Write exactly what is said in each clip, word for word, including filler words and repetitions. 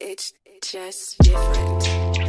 It's just different.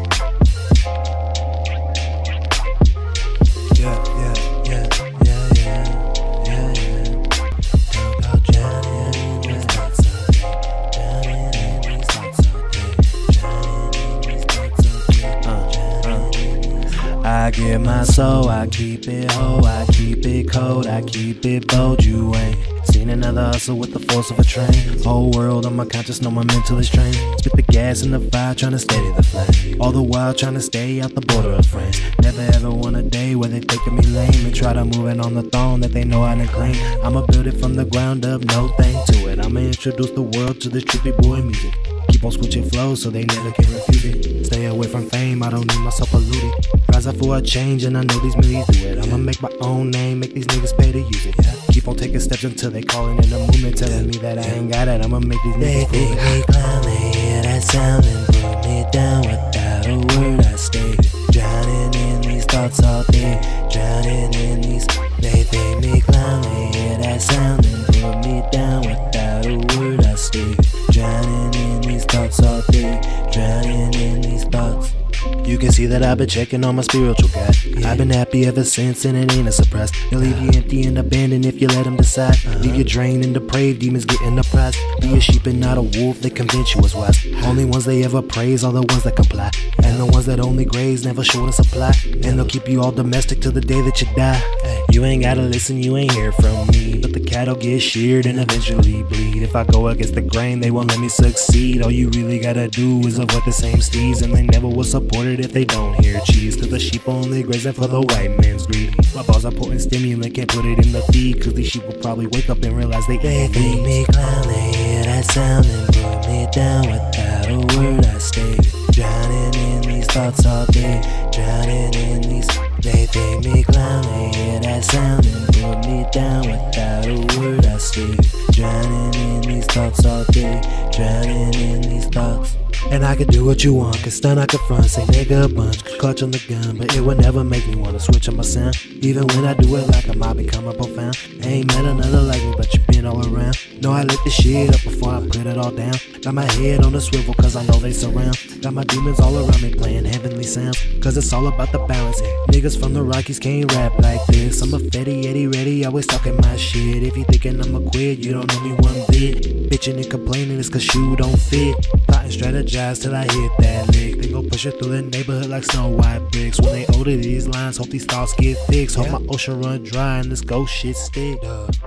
Yeah, yeah, yeah, yeah, yeah, yeah, yeah. Talk about drowning in these thoughts all day, drowning in these thoughts all day, drowning in these thoughts all day, uh, drowning in these thoughts. I give my soul, I keep it whole, I keep it cold, I keep it bold. You ain't seen another hustle with the force of a train. Whole world on my conscious, know my mental is trained. Spit the gas in the fire, trying to steady the flame. All the while trying to stay out the border of friends. Never ever want a day where they thinking me lame and try to move it on the throne that they know how to claim. I'ma build it from the ground up, no thing to it. I'ma introduce the world to the trippy boy music. Keep on switching flows so they never can refuse it. Stay away from fame, I don't need myself polluted. Rise up for a change and I know these millies do it. I'ma make my own name, make these niggas pay to use it. Keep on taking steps until they calling in the movement, telling me that I ain't got it. I'ma make these niggas They think me clown, they hear that sound and put me down without a word. I stay drowning in these thoughts all day, drowning in these. They think me clown, they hear that sound and put me down without a word. I stay drowning in these thoughts all day, drowning in these thoughts. You can see that I've been checking on my spiritual guide. Yeah. I've been happy ever since and it ain't a surprise. They'll leave you empty and abandoned if you let them decide. uh-huh. Leave you drained and depraved, demons getting the prize. Be a sheep and not a wolf, they convince you was wise. Only ones they ever praise are the ones that comply, and the ones that only graze never short of supply. And they'll keep you all domestic till the day that you die. You ain't gotta listen, you ain't hear from me, but the cattle get sheared and eventually bleed. If I go against the grain, they won't let me succeed. All you really gotta do is avoid the same steeds, and they never will support it if they don't hear cheese. Cause the sheep only grazing for the white man's greed. My balls are potent stimulant, can't put it in the feed, cause these sheep will probably wake up and realize they They ain't think me clown, they hear that sound and put me down without a word. I stay drowning in these thoughts all day, drowning in these. They think me clown, they hear that sound and put me down without a word. I stay drowning in these thoughts all day, drowning in these thoughts. And I could do what you want, could stun, I could front, say nigga a bunch, could clutch on the gun, but it would never make me wanna switch on my sound. Even when I do it like I might become a profound. Ain't met another like me, but you been all around. Know I lit the shit up before I put it all down. Got my head on a swivel cause I know they surround. Got my demons all around me playing heavenly sounds, cause it's all about the balance. Niggas from the Rockies can't rap like this. I'm a fetty, Eddie ready, always talking my shit. If you thinking I'ma quit, you don't know me one bit. Bitching and complaining is cause you don't fit. Plotting strategize till I hit that lick. They go push it through the neighborhood like snow white bricks. When they older these lines, hope these thoughts get fixed. Hope my ocean run dry and this ghost shit stick.